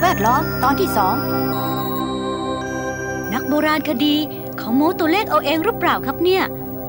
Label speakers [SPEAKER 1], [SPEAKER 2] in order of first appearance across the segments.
[SPEAKER 1] แวดล้อมตอนที่2
[SPEAKER 2] นักโบราณคดีเขาโม้ตัวเลขเอาเองหรือเปล่าครับเนี่ย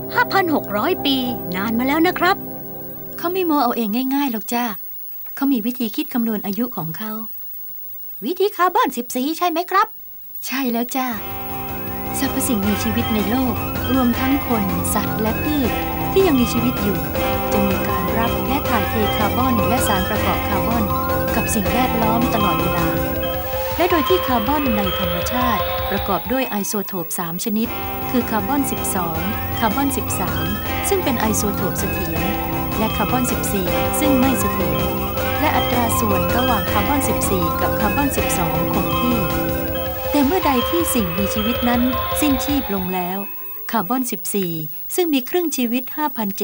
[SPEAKER 2] 5,600 ปีนานมาแล้วนะครับ
[SPEAKER 1] เขาไม่โม้เอาเองง่ายๆหรอกจ้าเขามีวิธีคิดคำนวณอายุของเขาวิธีคาร์บอน14ใช่ไหมครับใช่แล้วจ้าสรรพสิ่งมีชีวิตในโลกรวมทั้งคนสัตว์และพืชที่ยังมีชีวิตอยู่จะมีการรับและถ่ายเทคาร์บอนและสารประกอบคาร์บอนกับสิ่งแวดล้อมตลอดเวลาและโดยที่คาร์บอนในธรรมชาติประกอบด้วยไอโซโทป3ชนิดคือคาร์บอน12คาร์บอน13ซึ่งเป็นไอโซโทปเสถียรและคาร์บอน14ซึ่งไม่เสถียรและอัตราส่วนระหว่างคาร์บอน14กับคาร์บอน12คงที่แต่เมื่อใดที่สิ่งมีชีวิตนั้นสิ้นชีพลงแล้วคาร์บอน14ซึ่งมีครึ่งชีวิต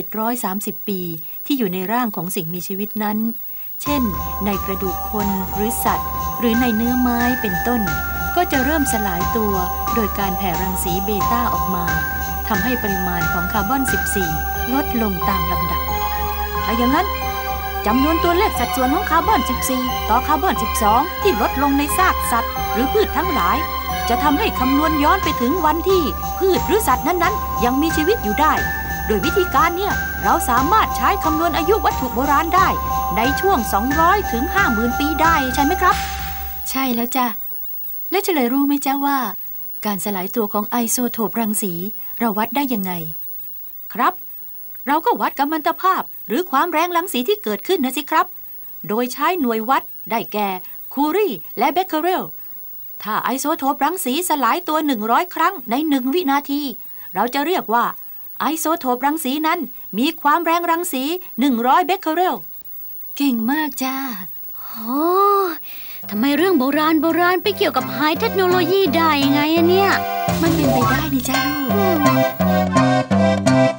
[SPEAKER 1] 5,730 ปีที่อยู่ในร่างของสิ่งมีชีวิตนั้นเช่นในกระดูกคนหรือสัตว์หรือในเนื้อไม้เป็นต้นก็จะเริ่มสลายตัวโดยการแผ่รังสีเบต้าออกมาทำให้ปริมาณของคาร์บอน14ลดลงตามลำดับถ้าอย่างนั้นจำนวนตัวเลขสัดส่วนของคาร์บอน14ต่อคาร์บอน12ที่ลดลงในซากสัตว์หรือพืชทั้งหลายจะทำให้คำนวณย้อนไปถึงวันที่พืชหรือสัตว์นั้นๆยังมีชีวิตอยู่ได้โดยวิธีการเนี่ยเราสามารถใช้คำนวณอายุวัตถุโบราณได้ในช่วง200ถึง 50,000 ปีได้ใช่ไหมครับใช่แล้วจ้ะและเฉลยรู้ไหมจ๊ะว่าการสลายตัวของไอโซโทปรังสีเราวัดได้ยังไงครับเราก็วัดกัมมันตภาพหรือความแรงรังสีที่เกิดขึ้นนะสิครับโดยใช้หน่วยวัดได้แก่คูรีและเบคเคอเรลถ้าไอโซโทปรังสีสลายตัว100ครั้งใน1วินาทีเราจะเรียกว่าไอโซโทปรังสีนั้นมีความแรงรังสี100เบคเคอเรลเก่งมากจ้า
[SPEAKER 2] โอ้ทำไมเรื่องโบราณไปเกี่ยวกับไฮเทคโนโลยีได้ไงอะเนี่ย
[SPEAKER 1] มันเป็นไปได้นี่จ้าลูก